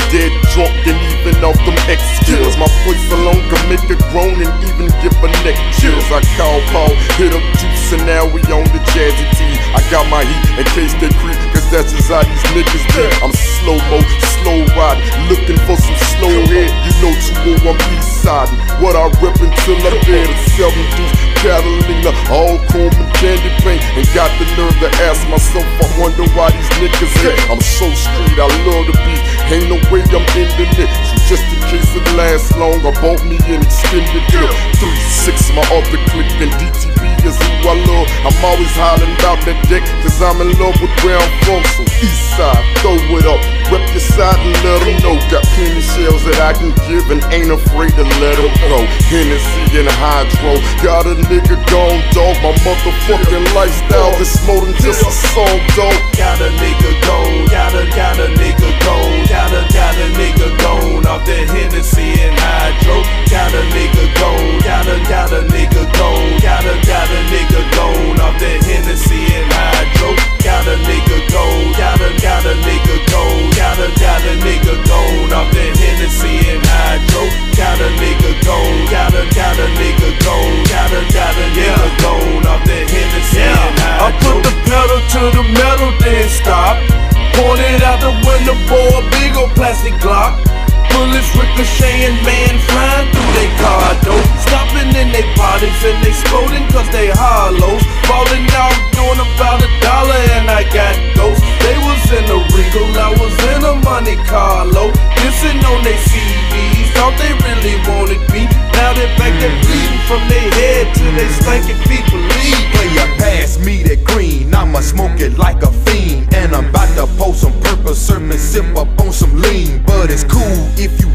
dead drunk and even off them X-Kills. My voice alone can make it groan and even give a neck chills. I call Paul, hit up Juice, and now we on the Jazzy T. I got my heat in case they creep, cause that's just how these niggas be. I'm slow-mo, slow ride, looking for some slow head. You know 201 east side. What I rep until I'm dead. 7 deuce, Catalina, all chrome and candy paint. And got the nerve to ask myself, I wonder why these niggas hate. I'm so street, I love the beat. Ain't no way I'm ending it. So just in case it lasts long, I bought me an extended clip. 3-6, my other click, and DTB is who I love. I'm always hollering about that deck, cause I'm in love with where I'm from. So east side, throw it up, rep your side and let them know. Got plenty shells that I can give and ain't afraid to let them go. Hennessy and Hydro, got a nigga gone, dog. My motherfucking lifestyle is more than just a song, dog. Got a nigga gone, got a nigga gone, got a nigga gone off that Hennessy and Hydro. Got a nigga gone, got a nigga gone, got a nigga gone off that Hennessy and Hydro. Got a nigga gone, got a nigga gone, got a nigga gone off that Hennessy and Hydro. Got a nigga gone, got a nigga gone, got a nigga gone off that Hennessy and Hydro. I put the pedal to the metal, then stop. Pointed out the window for a big old plastic Glock. Bullets ricocheting, man flying through they car door. Stopping in they bodies and exploding cause they hollows. Falling out, doing about $1 and I got ghosts. They was in a Regal, I was in a Monte Carlo. Dissing on they CDs, thought they really wanted me. Now they back there bleeding from their head to they stinking feet, believe. Player, pass me that green, I'ma smoke it like a fiend. And I'm about to post some purple sermon, sip up on some lean. But it's cool if you